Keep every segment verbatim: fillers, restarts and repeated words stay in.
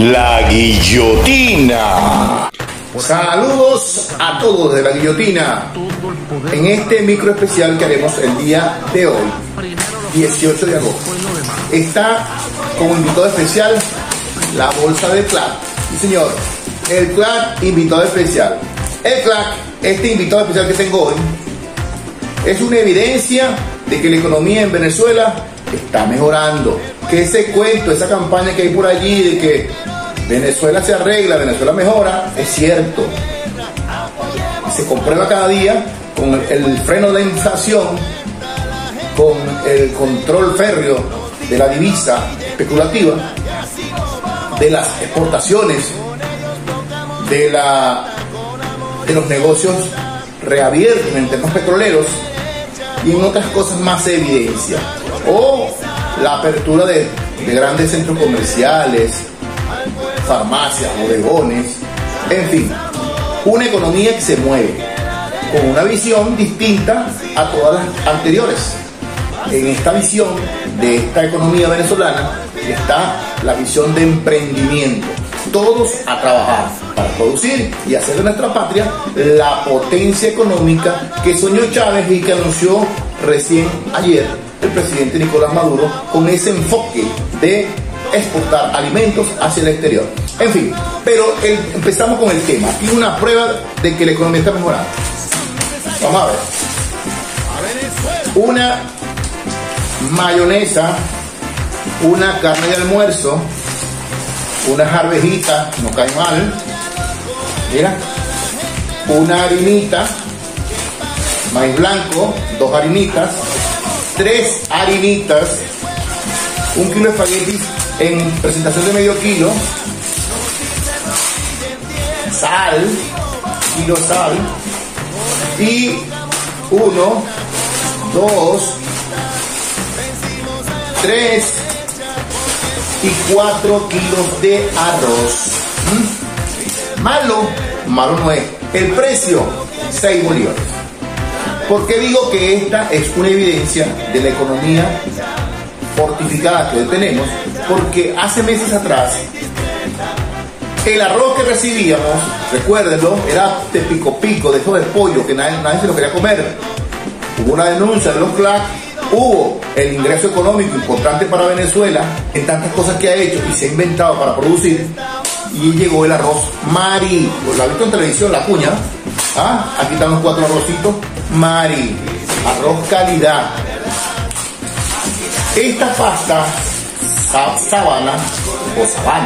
La Guillotina. Saludos a todos de La Guillotina en este micro especial que haremos el día de hoy, dieciocho de agosto. Está como invitado especial la bolsa de C L A C. Sí, señor, el C L A C invitado especial. El C L A C, este invitado especial que tengo hoy, es una evidencia de que la economía en Venezuela está mejorando. Que ese cuento, esa campaña que hay por allí de que Venezuela se arregla, Venezuela mejora, es cierto. Se comprueba cada día con el, el freno de inflación, con el control férreo de la divisa especulativa, de las exportaciones, de, la, de los negocios reabiertos en temas petroleros y en otras cosas más se evidencia. O la apertura de, de grandes centros comerciales, farmacias, bodegones, en fin, una economía que se mueve con una visión distinta a todas las anteriores. En esta visión de esta economía venezolana está la visión de emprendimiento. Todos a trabajar para producir y hacer de nuestra patria la potencia económica que soñó Chávez y que anunció recién ayer el presidente Nicolás Maduro, con ese enfoque de exportar alimentos hacia el exterior. En fin, pero el, empezamos con el tema. Aquí una prueba de que la economía está mejorando. Vamos a ver. Una mayonesa, una carne de almuerzo, unas arvejitas, no cae mal. Mira, una harinita, maíz blanco, dos harinitas, tres harinitas, un kilo de espaguetis en presentación de medio kilo, sal, kilo de sal, y uno, dos, tres y cuatro kilos de arroz. ¿Mm? Malo, malo no es. El precio, seis bolívares. ¿Por qué digo que esta es una evidencia de la economía fortificada que hoy tenemos? Porque hace meses atrás el arroz que recibíamos, recuérdenlo, era de pico pico, de todo el pollo, que nadie, nadie se lo quería comer. Hubo una denuncia de los C L A C, hubo el ingreso económico importante para Venezuela en tantas cosas que ha hecho y se ha inventado para producir, y llegó el arroz Mari. Lo ha visto en televisión, la cuña. ¿Ah? Aquí están los cuatro arrocitos Mari, arroz calidad. Esta pasta sabana o sabana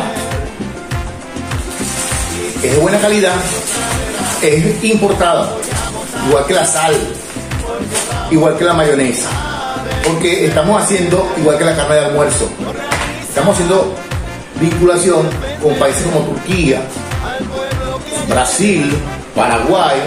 es de buena calidad, es importada, igual que la sal, igual que la mayonesa, porque estamos haciendo igual que la carne de almuerzo, estamos haciendo vinculación con países como Turquía, Brasil, Paraguay.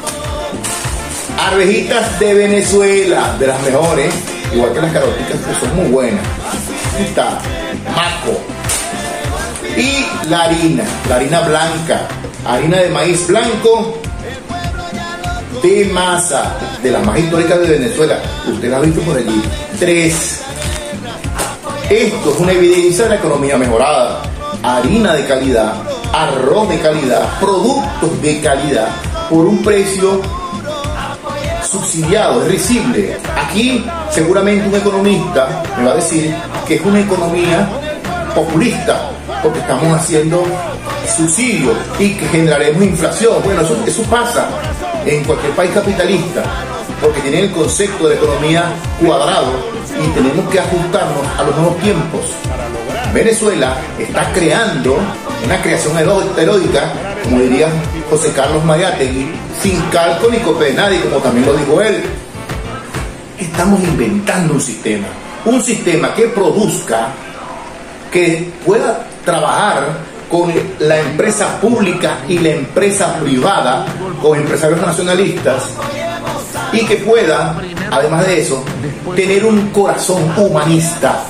Arvejitas de Venezuela, de las mejores, igual que las caroticas, que son muy buenas. Aquí está, maco. Y la harina, la harina blanca, harina de maíz blanco de masa, de las más históricas de Venezuela. Usted la ha visto por allí. Tres. Esto es una evidencia de la economía mejorada. Harina de calidad, arroz de calidad, productos de calidad, por un precio subsidiado, es risible. Aquí seguramente un economista me va a decir que es una economía populista, porque estamos haciendo subsidios y que generaremos inflación. Bueno, eso, eso pasa en cualquier país capitalista, porque tienen el concepto de la economía cuadrado y tenemos que ajustarnos a los nuevos tiempos. Venezuela está creando una creación erótica, como diría José Carlos Mariátegui, sin calco ni copia de nadie, como también lo dijo él. Estamos inventando un sistema, un sistema que produzca, que pueda trabajar con la empresa pública y la empresa privada, con empresarios nacionalistas, y que pueda, además de eso, tener un corazón humanista.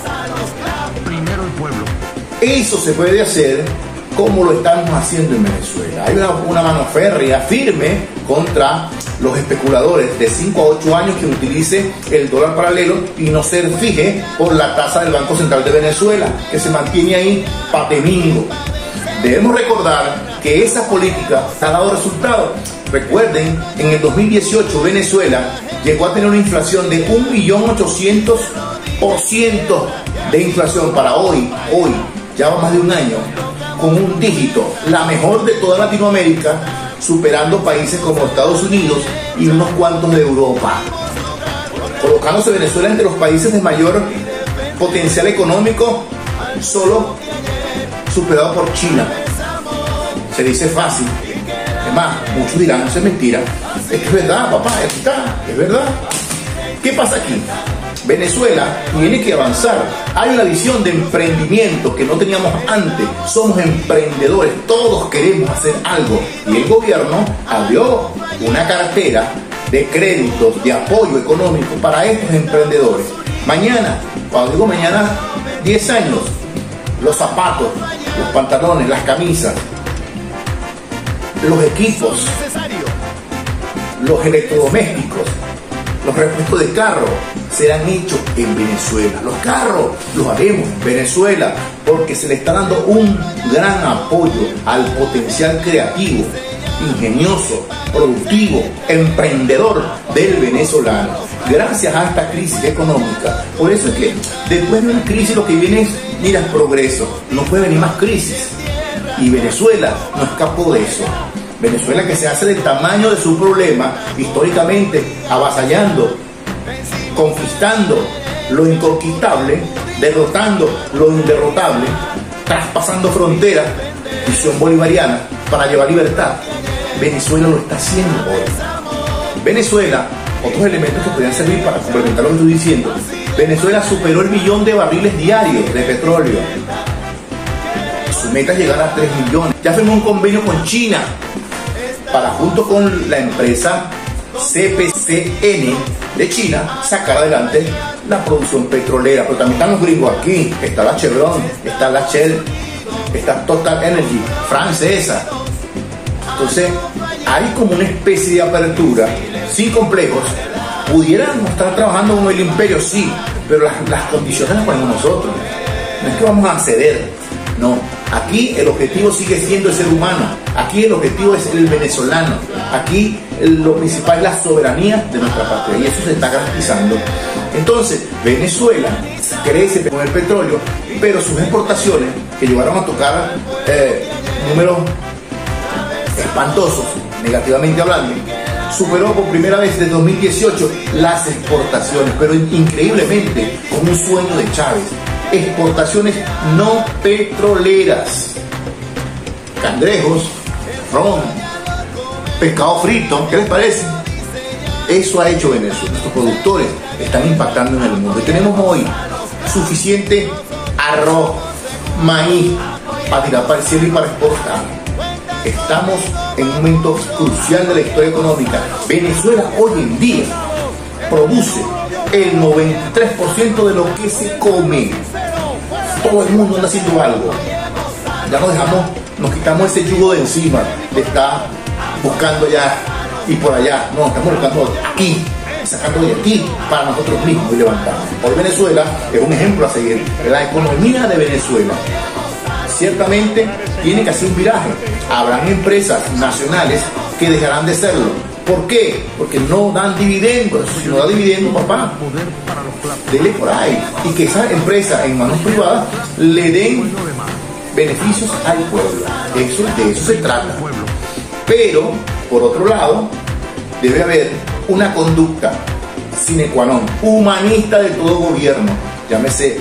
Eso se puede hacer como lo estamos haciendo en Venezuela. Hay una, una mano férrea, firme, contra los especuladores de cinco a ocho años que utilice el dólar paralelo y no se fije por la tasa del Banco Central de Venezuela, que se mantiene ahí patemingo. debemos recordar que esa política ha dado resultados. Recuerden, en el dos mil dieciocho Venezuela llegó a tener una inflación de un millón ochocientos por ciento de inflación. Para hoy, hoy, ya va más de un año, con un dígito, la mejor de toda Latinoamérica, superando países como Estados Unidos y unos cuantos de Europa, colocándose Venezuela entre los países de mayor potencial económico, solo superado por China. Se dice fácil, es más, muchos dirán, eso es mentira. Es que es verdad, papá, aquí está, es verdad. ¿Qué pasa aquí? Venezuela tiene que avanzar. Hay una visión de emprendimiento que no teníamos antes. Somos emprendedores, todos queremos hacer algo. Y el gobierno abrió una cartera de créditos, de apoyo económico para estos emprendedores. Mañana, cuando digo mañana, diez años, los zapatos, los pantalones, las camisas, los equipos, los electrodomésticos, los repuestos de carro serán hechos en Venezuela. Los carros los haremos en Venezuela porque se le está dando un gran apoyo al potencial creativo, ingenioso, productivo, emprendedor del venezolano, gracias a esta crisis económica. Por eso es que después de una crisis lo que viene es, mira, progreso. No puede venir más crisis. Y Venezuela no escapó de eso. Venezuela, que se hace del tamaño de su problema, históricamente avasallando, conquistando lo inconquistable, derrotando lo inderrotable, traspasando fronteras, visión bolivariana para llevar libertad. Venezuela lo está haciendo hoy. Venezuela, otros elementos que podrían servir para complementar lo que estoy diciendo, Venezuela superó el millón de barriles diarios de petróleo. Su meta es llegar a tres millones. Ya firmó un convenio con China para, junto con la empresa C P C N de China, sacar adelante la producción petrolera. Pero también están los gringos aquí. Está la Chevron, está la Shell, está Total Energy, francesa. Entonces, hay como una especie de apertura, sin complejos. Pudiéramos estar trabajando con el imperio, sí, pero las, las condiciones las ponemos nosotros. No es que vamos a ceder, no. Aquí el objetivo sigue siendo el ser humano. Aquí el objetivo es el venezolano. Aquí lo principal es la soberanía de nuestra patria, y eso se está garantizando. Entonces, Venezuela crece con el petróleo, pero sus exportaciones, que llegaron a tocar eh, números espantosos, negativamente hablando, superó por primera vez desde dos mil dieciocho las exportaciones, pero increíblemente, como un sueño de Chávez. Exportaciones no petroleras, cangrejos, ron, pescado frito, ¿qué les parece? Eso ha hecho Venezuela. Nuestros productores están impactando en el mundo y tenemos hoy suficiente arroz, maíz para tirar para el cielo y para exportar. Estamos en un momento crucial de la historia económica. Venezuela hoy en día produce el noventa y tres por ciento de lo que se come. Todo el mundo anda haciendo algo. Ya nos dejamos, nos quitamos ese yugo de encima de estar buscando allá y por allá. No, estamos buscando aquí, sacando de aquí para nosotros mismos y levantarnos. Hoy Venezuela es un ejemplo a seguir. La economía de Venezuela ciertamente tiene que hacer un viraje. Habrán empresas nacionales que dejarán de serlo. ¿Por qué? Porque no dan dividendos. Si no da dividendos, papá, dele por ahí. Y que esas empresas en manos privadas le den beneficios al pueblo. Eso, de eso se trata. Pero, por otro lado, debe haber una conducta sine qua non, humanista de todo gobierno, llámese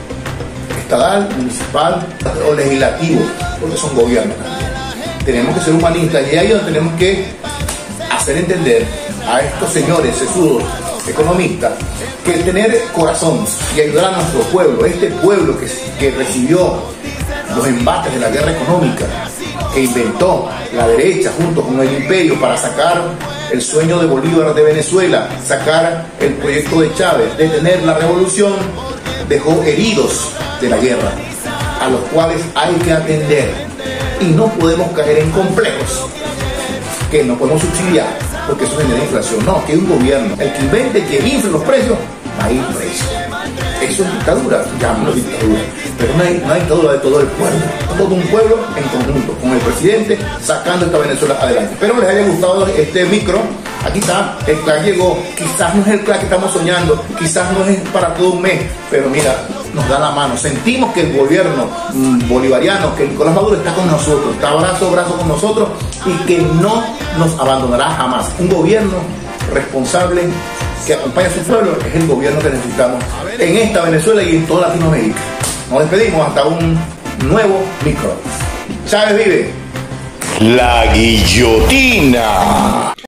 estatal, municipal o legislativo, porque son gobiernos también. Tenemos que ser humanistas y ahí es donde tenemos que hacer entender a estos señores sesudos economistas que tener corazón y ayudar a nuestro pueblo, este pueblo que, que recibió los embates de la guerra económica, que inventó la derecha junto con el imperio para sacar el sueño de Bolívar de Venezuela, sacar el proyecto de Chávez, detener la revolución, dejó heridos de la guerra, a los cuales hay que atender. Y no podemos caer en complejos, que no podemos subsidiar, porque eso genera inflación. No, que es un gobierno, el que invente que infle los precios, va a ir precio. Eso es dictadura, llámalo dictadura. pero no hay, no hay todo de todo el pueblo, todo un pueblo en conjunto, con el presidente sacando esta Venezuela adelante. Espero les haya gustado este micro. Aquí está, el crack llegó, quizás no es el crack que estamos soñando, quizás no es para todo un mes, pero mira, nos da la mano. Sentimos que el gobierno mmm, bolivariano, que Nicolás Maduro está con nosotros, está brazo a brazo con nosotros y que no nos abandonará jamás. Un gobierno responsable que acompaña a su pueblo es el gobierno que necesitamos en esta Venezuela y en toda Latinoamérica. Nos despedimos hasta un nuevo micro. Chávez vive. La guillotina.